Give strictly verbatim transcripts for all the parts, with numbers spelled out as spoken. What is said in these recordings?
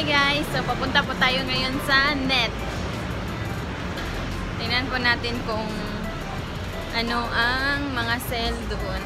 Hi guys! So papunta po tayo ngayon sa net. Tingnan po natin kung ano ang mga sale doon.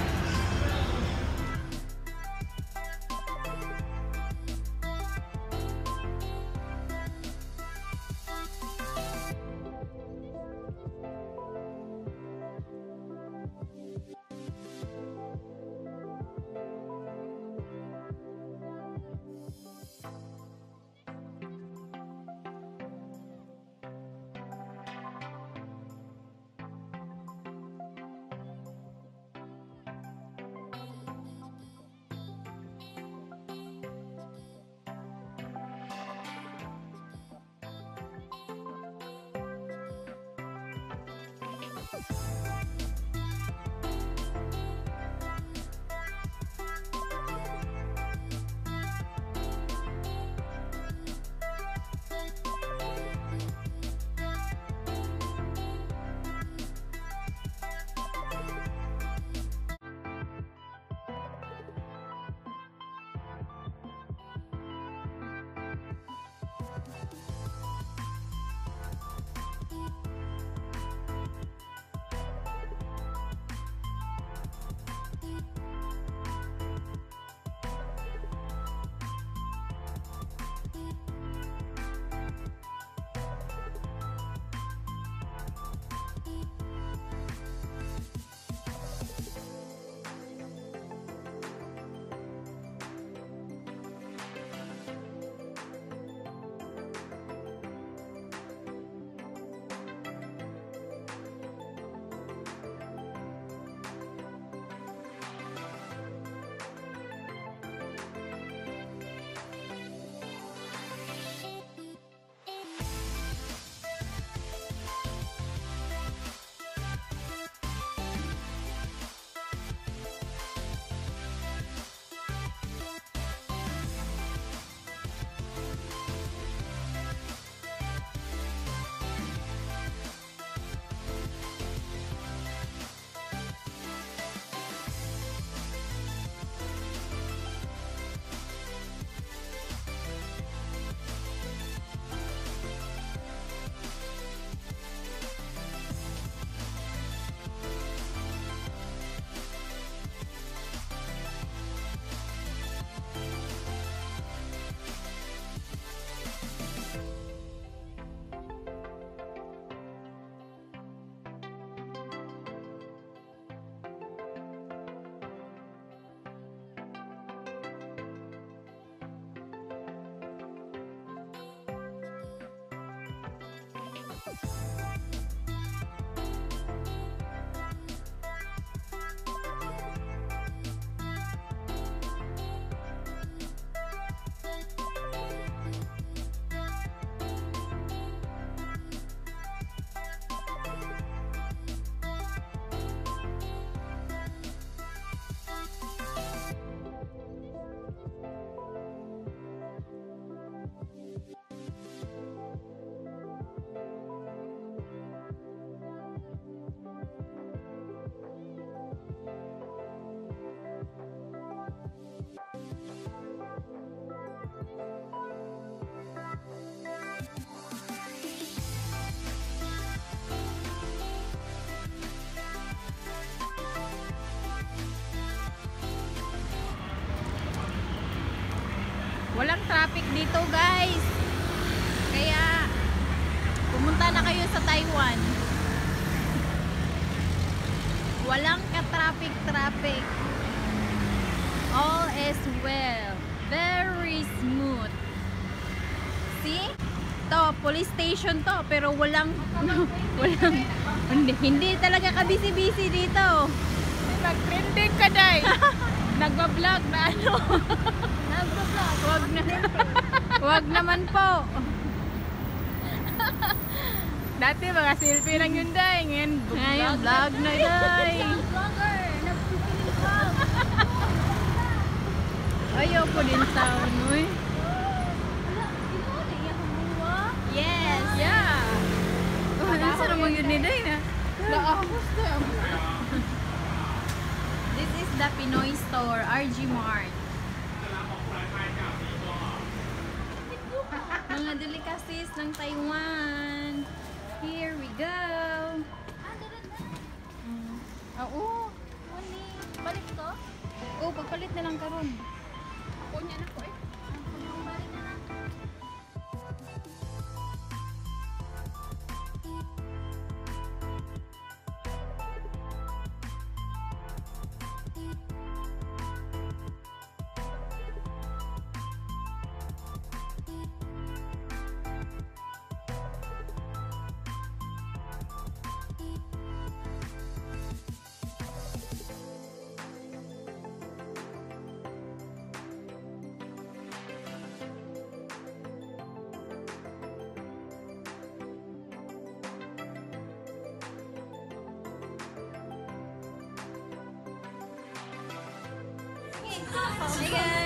Walang traffic dito guys, kaya pumunta na kayo sa Taiwan. Walang ka-traffic traffic, all is well, very smooth. See, to police station to, pero walang walang hindi, hindi talaga ka busy-busy dito. Nag-trending ka day. Nagba-vlog na ano. Nagba-vlog. Wag na. Wag naman po. Dati mga selfie lang yun day. Ngayon Ngayon vlog na day. Vlogger. Ayaw po din sound, uy. Yes. Yeah. Oh, nasa naman yun ni day na. Naahos na. This is the Pinoy store, R G Mart. mga delicacies ng Taiwan. Here we go. Ah, dalan na. Mm. Ah, oo. Wali. Balik ko? Oh, pagpalit na lang karon. Kunya na ko eh. Ang balik na lang. Hey guys!